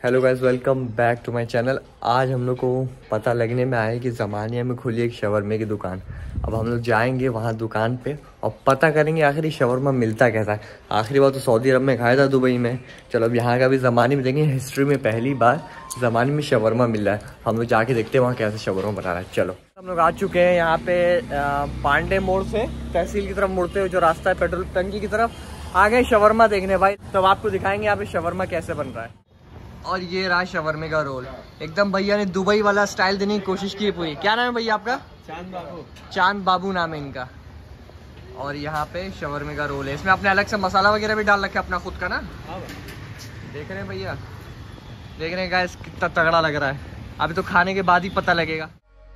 Hello guys, welcome back to my channel. आज हम लोग को पता लगने में आया कि ज़मानिया में खुली एक शवरमा की दुकान। अब हम लोग जाएंगे वहाँ दुकान पे और पता करेंगे आखिर ये शवरमा मिलता कैसा है। आखिरी बार तो सऊदी अरब में खाया था, दुबई में। चलो अब यहाँ का भी ज़माने में देखेंगे। हिस्ट्री में पहली बार ज़माने में शवरमा मिल रहा है। हम लोग जाके देखते हैं वहाँ कैसे शवरमा बना रहा है। चलो हम लोग आ चुके हैं यहाँ पे पांडे मोड़ से तहसील की तरफ मुड़ते हुए जो रास्ता है पेट्रोल टंकी की तरफ, आ गए शवरमा देखने भाई। तो आपको दिखाएंगे यहाँ पे शवरमा कैसे बन रहा है। और ये रहा शवरमे का रोल। एकदम भैया ने दुबई वाला स्टाइल देने की कोशिश की है पूरी। क्या नाम है भैया आपका? चांद बाबू। चांद बाबू नाम है इनका। और यहाँ पे शवरमे का रोल है। इसमें आपने अलग से मसाला वगैरह भी डाल रखा है अपना खुद का ना। देख रहे हैं भैया, देख रहे हैं गाइस कितना तगड़ा लग रहा है। अभी तो खाने के बाद ही पता लगेगा।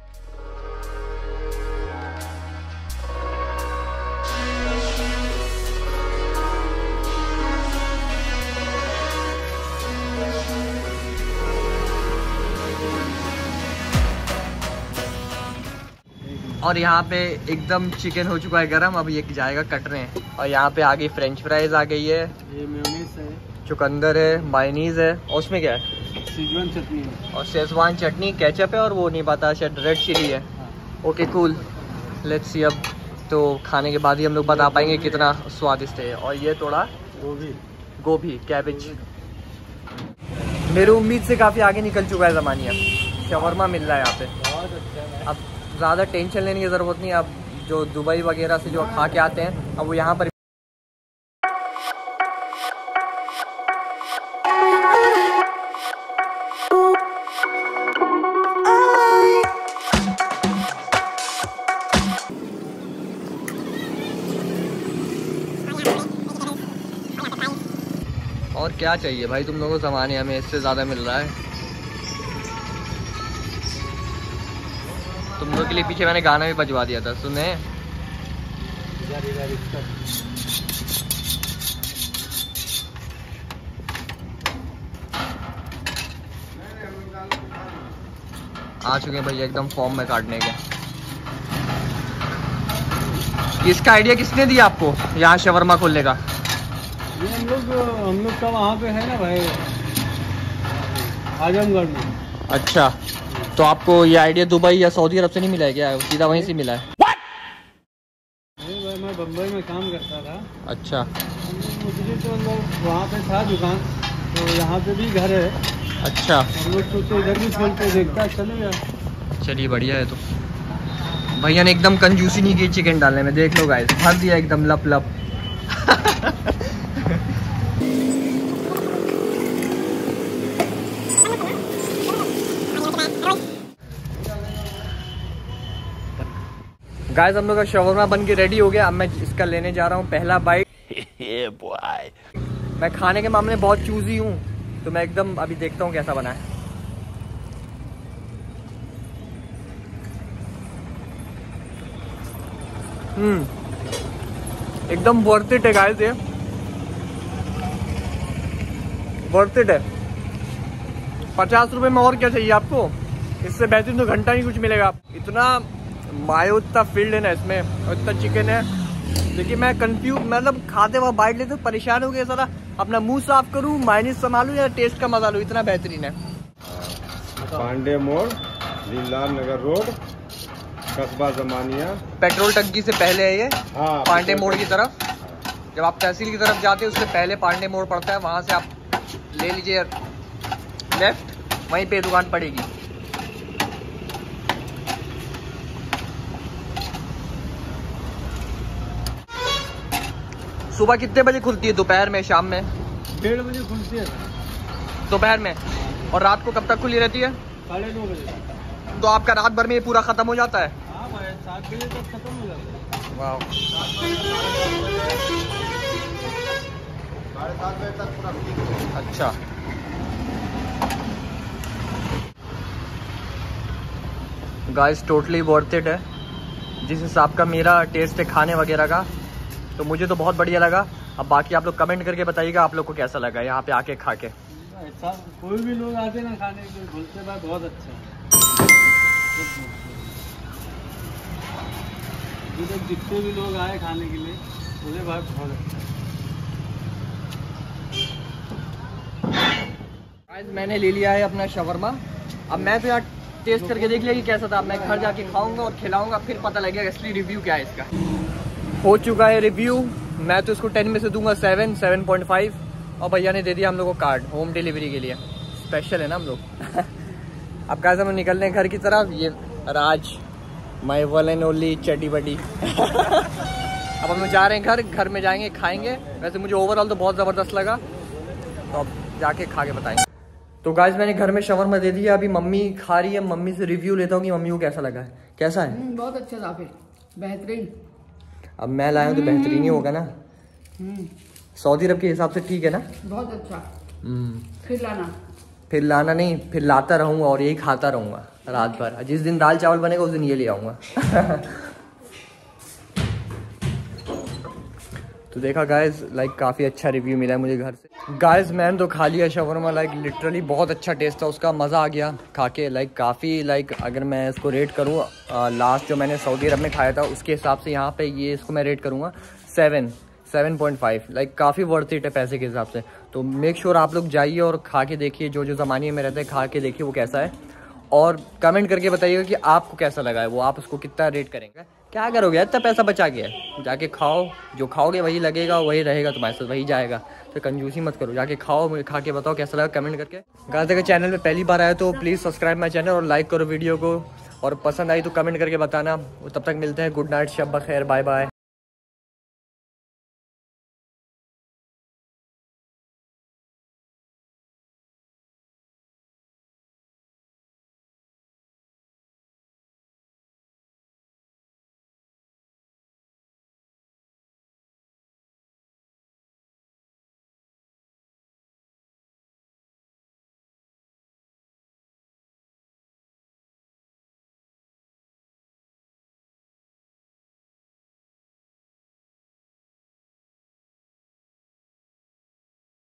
और यहाँ पे एकदम चिकन हो चुका है गरम। अब ये जाएगा कटरे हैं। और यहाँ पे आगे फ्रेंच फ्राइज आ गई है, ये मेयोनीज है, चुकंदर है, मायोनीज है, और उसमें क्या है? शेजवान चटनी है। और शेजवान चटनी, केचप है, और वो नहीं पता शायद रेड चिली है। Okay cool, let's see. अब तो खाने के बाद ही हम लोग बता पाएंगे कितना स्वादिष्ट है। और ये थोड़ा गोभी कैबेज मेरी उम्मीद से काफ़ी आगे निकल चुका है ज़मानिया। शवरमा मिल रहा है यहाँ पे। बहुत अच्छा है। अब ज़्यादा टेंशन लेने की ज़रूरत नहीं है। अब जो दुबई वगैरह से जो खा के आते हैं, अब वो यहाँ पर और क्या चाहिए भाई तुम लोगों को ज़माने में, इससे ज़्यादा मिल रहा है। तुम लोग के लिए पीछे मैंने गाना भी बजवा दिया था, सुने? आ चुके हैं भैया एकदम फॉर्म में काटने के। इसका आइडिया किसने दिया आपको यहाँ शवरमा खोलने का? ये हम लोग का वहाँ पे है ना भाई, आजमगढ़ में। अच्छा, तो आपको ये आइडिया दुबई या सऊदी अरब से नहीं मिला है क्या? सीधा वहीं से मिला है? नहीं भाई, मैं बम्बई में काम करता था। अच्छा, मुझे तो मतलब वहाँ पे था दुकान, तो यहाँ पे भी घर है। अच्छा, हम लोग सोचे इधर भी खोलते, देखता चलेगा। चलिए बढ़िया है। तो भैया ने एकदम कंजूसी नहीं की चिकन डालने में, देख लो गाइस, भर दिया एकदम लप लप। गाइस हम लोग का शवरमा बन के रेडी हो गया। अब मैं इसका लेने जा रहा हूँ पहला बाइट। मैं खाने के मामले में बहुत चूजी हूँ, तो मैं एकदम अभी देखता हूँ कैसा बना है। एकदम वर्थ इट है गाइस, ये वर्थ इट है। 50 रुपए में और क्या चाहिए आपको? इससे बेहतरीन तो घंटा ही कुछ मिलेगा। इतना मायो, इतना फील्ड है ना इसमें, और इतना चिकन है। देखिए मैं कंफ्यूज, मतलब खाते वक्त बाइट लेते परेशान हो गया सारा। अपना मुंह साफ करूँ, मायनीज संभालूं या टेस्ट का मजा लूं, इतना बेहतरीन है। पांडे मोड़, दिलदार नगर रोड, कस्बा ज़मानिया। पेट्रोल टंकी से पहले है ये। हाँ, पांडे मोड़ की तरफ। जब आप तहसील की तरफ जाते हैं उससे पहले पांडे मोड़ पड़ता है। वहां से आप ले लीजिए लेफ्ट, वहीं पे दुकान पड़ेगी। सुबह कितने बजे खुलती है? दोपहर में, शाम में? 1:30 बजे खुलती है दोपहर में। और रात को कब तक खुली रहती है? 9:30 बजे। तो आपका रात भर में ये पूरा खत्म हो जाता है? हाँ भाई, 7 बजे तक खत्म हो जाता है। वाह, 7:30 बजे तक पूरा। अच्छा। गाइस टोटली वर्थ इट है। जिस हिसाब का मेरा टेस्ट है खाने वगैरह का, तो मुझे तो बहुत बढ़िया लगा। अब बाकी आप लोग कमेंट करके बताइएगा आप लोग को कैसा लगा यहाँ पे आके खा के। कोई भी लोग आते ना खाने के लिए, बोलते भाई बहुत अच्छा है। जितने भी लोग आए खाने के लिए बोले भाई बहुत अच्छा है। मैंने ले लिया है अपना शवरमा। अब मैं तो यार टेस्ट करके देख लिया कि कैसा था। मैं घर जाके खाऊंगा और खिलाऊंगा, फिर पता लगेगा असली रिव्यू क्या है इसका। हो चुका है रिव्यू। मैं तो इसको 10 में से दूंगा 7.5। और भैया ने दे दिया हम लोग को कार्ड होम डिलीवरी के लिए। स्पेशल है ना हम लोग। अब कैसे हम निकल रहे हैं घर की तरफ। ये Raj my one and only चटी बटी। अब हम जा रहे हैं घर में जाएंगे खाएंगे। वैसे मुझे ओवरऑल तो बहुत ज़बरदस्त लगा, तो अब जाके खा के बताएंगे। तो गाइस मैंने घर में शवरमा दे दिया, अभी मम्मी खा रही है। मम्मी से रिव्यू लेता हूँ कि मम्मी को कैसा लगा है। कैसा है? बहुत अच्छा था, फिर बेहतरीन। अब मैं लाया हूँ तो बेहतरीन ही होगा ना। सऊदी अरब के हिसाब से ठीक है ना? बहुत अच्छा। फिर लाना नहीं, फिर लाता रहूँगा और यही खाता रहूँगा रात भर। जिस दिन दाल चावल बनेगा उस दिन ये ले आऊँगा। तो देखा गाइस, लाइक काफ़ी अच्छा रिव्यू मिला है मुझे घर से। गाइस मैंने तो खा लिया शवरमा, लाइक लिटरली बहुत अच्छा टेस्ट था उसका। मज़ा आ गया खा के। लाइक काफ़ी अगर मैं इसको रेट करूँ लास्ट जो मैंने सऊदी अरब में खाया था उसके हिसाब से यहाँ पे ये इसको मैं रेट करूँगा 7.5। लाइक काफ़ी वर्थ इट है पैसे के हिसाब से। तो मेक श्योर आप लोग जाइए और खा के देखिए। जो ज़माने में रहते हैं खा के देखिए वो कैसा है, और कमेंट करके बताइएगा कि आपको कैसा लगा है वो। आप उसको कितना रेट करेंगे? क्या करोगे, इतना पैसा बचा गया है, जाके खाओ। जो खाओगे वही लगेगा, वही रहेगा तुम्हारे साथ, वही जाएगा। तो कंजूसी मत करो, जाके खाओ। मुझे खा के बताओ कैसा लगा कमेंट करके। गाइस अगर चैनल में पहली बार आया तो प्लीज़ सब्सक्राइब माय चैनल और लाइक करो वीडियो को, और पसंद आई तो कमेंट करके बताना। तब तक मिलते हैं। गुड नाइट, शब बखैर, बाय बाय।